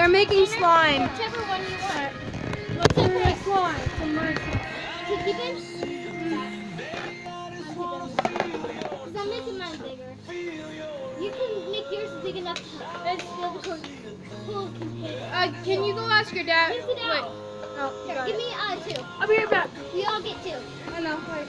They're making slime. Whichever one you want. What's in my slime? Some more slime. To keep it? Because I'm making mine bigger. You can make yours big enough to fill the whole container. Can you go ask your dad? Rinse it out. Oh, Here, give me 2. I'll be right back. We all get 2. I know. Wait.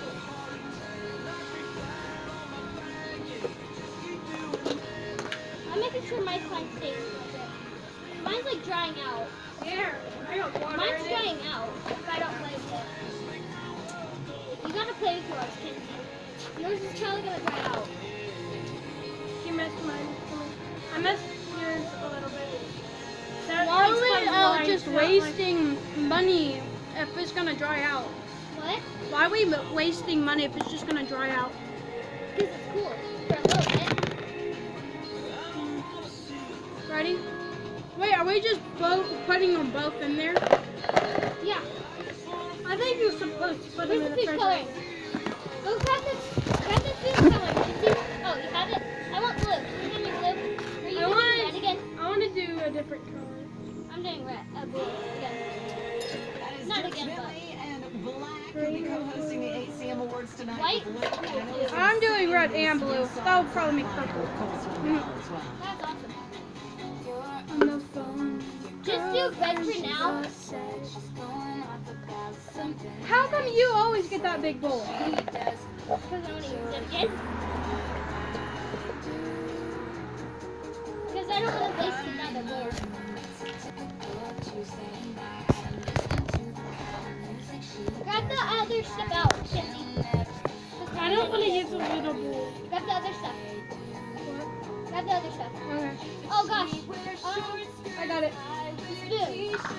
I'm making sure my slime stays like it. Mine's like drying out. Here, I got water. Mine's drying out if I don't play with it. You gotta play with yours, Kinsey. Yours is probably gonna dry out. You missed mine. I missed yours a little bit. Why are we just wasting money if it's gonna dry out? What? Why are we wasting money if it's just gonna dry out? Because it's cool for a little bit. Ready? Wait, are we just putting them both in there? Yeah. I think you're supposed to put them Where's in the the food refrigerator. coloring? Go grab the food coloring. Kinsey. Oh, you have it? I want blue. Can you give me blue? Are you doing red again? I want to do a different color. I'm doing red. Blue again. Not again, but. Black will be co-hosting the ACM Awards tonight. White? I'm doing red and blue. That would probably make purple. That's awesome. On the phone. Just do red for now. How come you always get that big bowl? Because I want to use it again. Because I don't want to waste another bowl. Grab the other stuff out, Kinsey. I don't want to use a little bowl. Grab the other stuff. What? Grab the other stuff. Okay. Oh gosh. I got it. Spoon.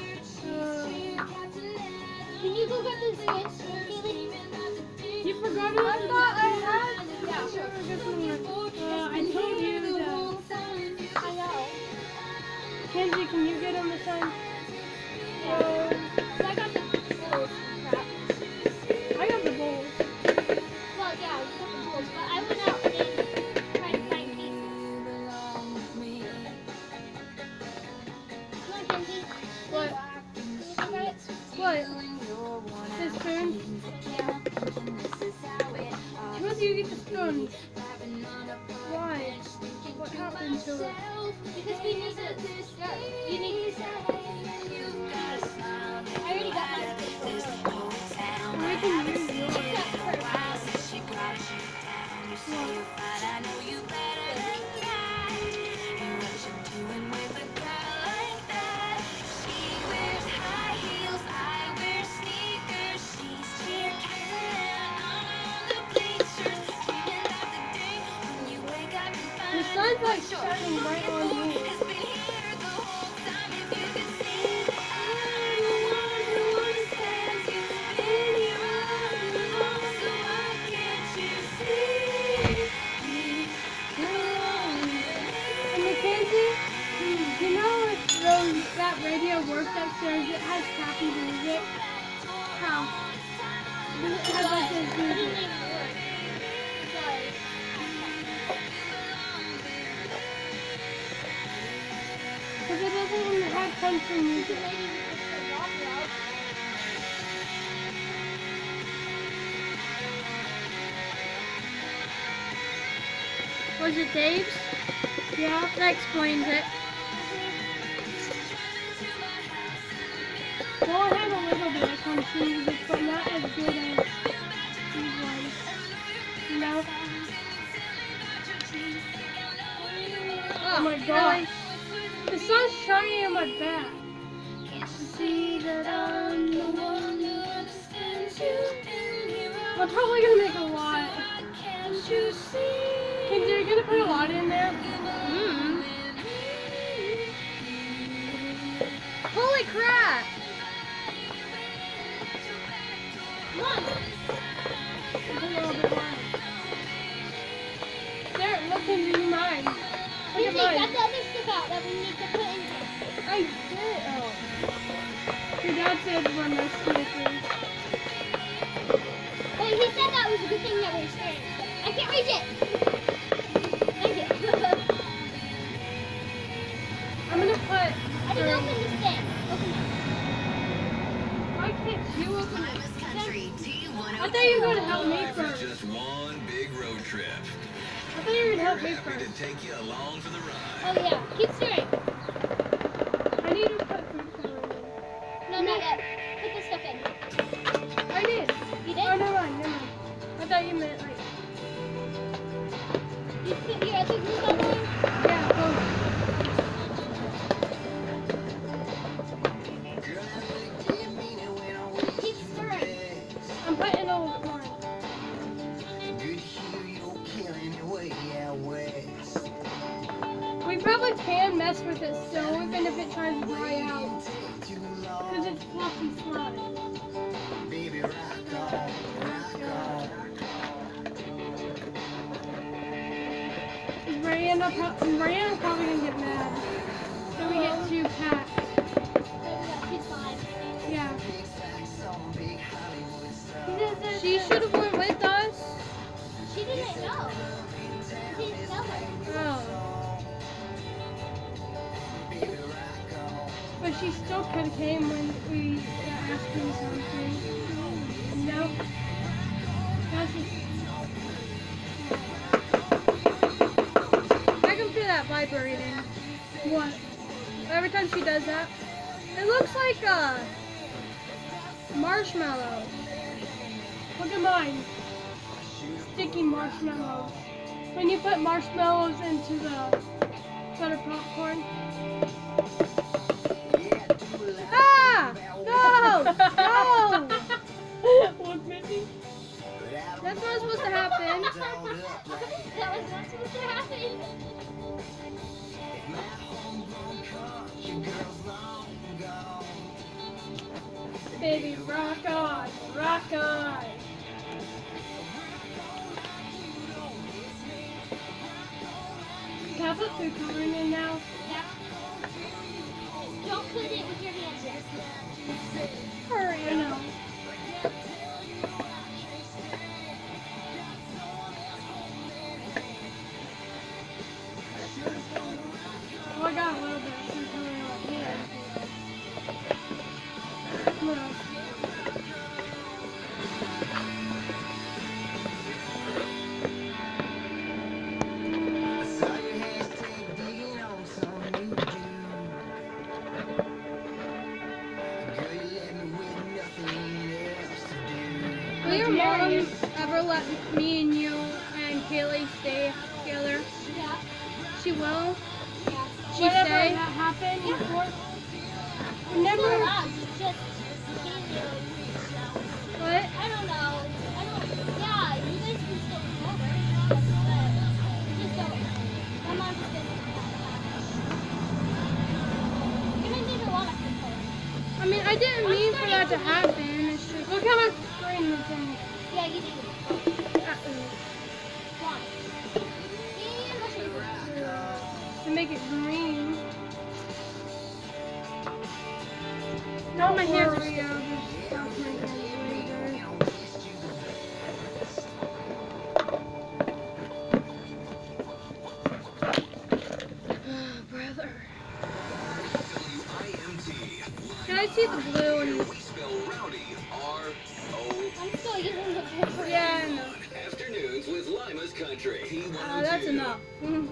Can you go get the spoon, Kaylee? You forgot it? I thought I had. Yeah. I told you that. I know. Kenzie, can you get on the sign? So I got the bowls. Crap. I got the bowls. Well, yeah, I got the bowls, but I went out and tried to find pieces. Come on, Kenzie. What? Can you look at it? What? The spoon? Yeah. Suppose you get the spoon. Why? What happened to it? Because we need to. You need to. I already got my spoon. We can use yours. The sun's like shining right on you. And Mackenzie, you know if that radio works upstairs, it has happy music? How? It has like this music. Because it doesn't even have country music. Was it Dave's? Yeah, that explains it. Well, I have a little bit of country music, but not as good as these ones. You know? Oh my gosh. The sun's shining on my back. See that I'm the one who understands you. I'm probably gonna make a lot. Can't you see? You're gonna put a lot in there? Holy crap! Come on. There's a little bit more. There, look into mine. Look at Got mine. the other stuff out that we need to put in here. I did. Oh. Your dad said run those sneakers. But he said that was a good thing that we were staring. I can't reach it. Thank you. I'm gonna put. I Kevin, open this thing. Open it. Why can't you open it? Country T102. I thought you were going to help me first. Just one big road trip. I thought you were going to help me Happy to first. take you along for the ride. Oh yeah, keep steering. I need to put food coloring in. No, not yet. Put this stuff in. I did. You did? Oh, never mind, never mind. I thought you meant like, You put your other glue gun in? yeah, go. Keep stirring. I'm putting a little more. We probably can mess with it still, even if it tries to dry out. Because it's fluffy slime. Mariana's probably going to get mad. So we get 2 packs. She's fine. Yeah. She She should have went with us. didn't know. She didn't tell her. Oh. But she still could have came when we asked him something. No. That's I can feel that vibrating. What? Every time she does that. It looks like marshmallow. Look at mine. Sticky marshmallows. When you put marshmallows into the butter popcorn. Ah! No! No! What's missing? That's not supposed to happen. That was not supposed to happen. Baby, rock on, rock on. Can I put food coloring in now? Yeah. Don't put it with your hands yet. Hurry, I know. Oh, I got a little bit of food coloring on here. What else? Will your mom ever let me and you and Kaylee stay together? Yeah. She will? Yeah. She Whatever say? that happened Yeah. before. It's Never. not us, it's just What? I don't know. Yeah, you guys can still come over. Just don't. My mom just doesn't have that. You're gonna need a lot of food. I mean, I didn't mean for that to happen. It's just, look how much green is in it. Yeah, you do. Why? And mushroom. To make it green. No, my hands are Worry, I'll just wash my hands later. Brother. Can I see the blue and We spell rowdy, R-O. I'm still using the paper. yeah, I know. Afternoons with Lima's Country. That's enough. Mhm.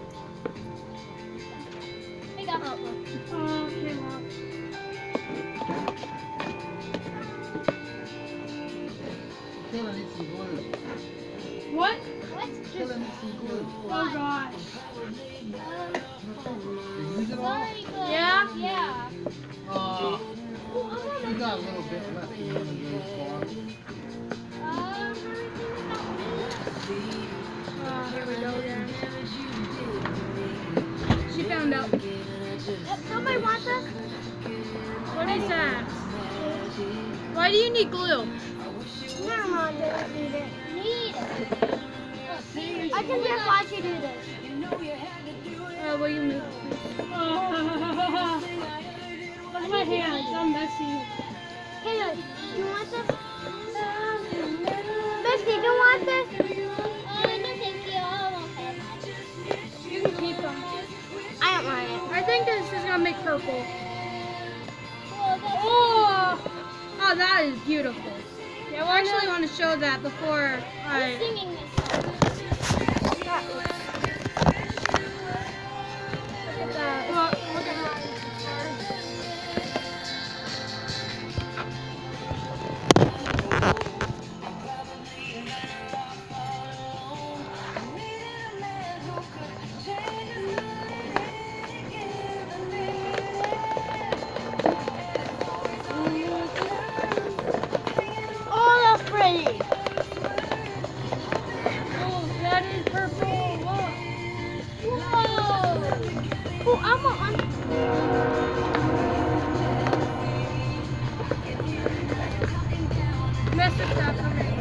Here you go. Okay, well. Killing needs some glue. What? What? Killing needs some glue. Oh gosh. You use it all? Sorry, but Yeah? Yeah. You got a little bit left in one of those bars. Here we go again. She found out. Somebody wants us? What is that? Why do you need glue? Your mom didn't need it. Need it. I can just watch you do this. Will you move? Look at my hands. I'm messy. Hey, you want this? Misty, do you want this? No, thank you. I'm okay. You can keep them. I don't want it. I think this is gonna make purple. Oh, oh, that is beautiful. Yeah, well, I actually want to show that before Who's I. singing this song? Look at that. Look at that. Oh, that's pretty. Oh, that is purple. Look. Whoa! Oh, I'm on. Mess up that for me.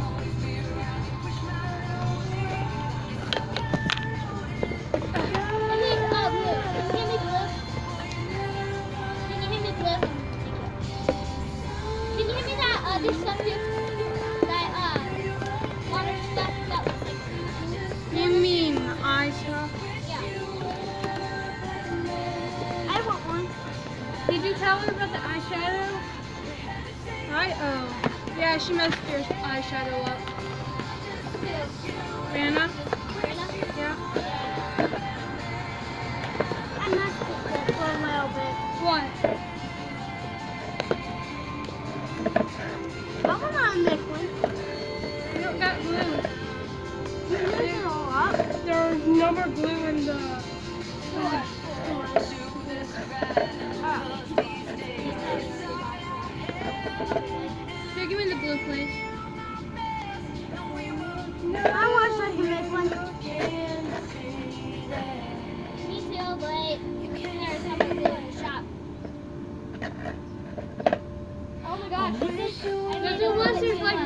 I need blue. Can you hand me blue? Can you hand me blue? Can you hand me that other stuff here? That water stuff that was like. You mean eye stuff? Yeah. I want one. Did you tell her about the eyeshadow? Oh. Yeah, she messed your eyeshadow up. Anna? Yeah. I messed with it for a little bit. What? I want to make one. You don't got glue. You're using a lot. There's no more glue in the. Here, give me the blue, please. I wish I could make one. Me too, but there's something blue in the shop. Oh my gosh, I made There's a a little list bit there's too like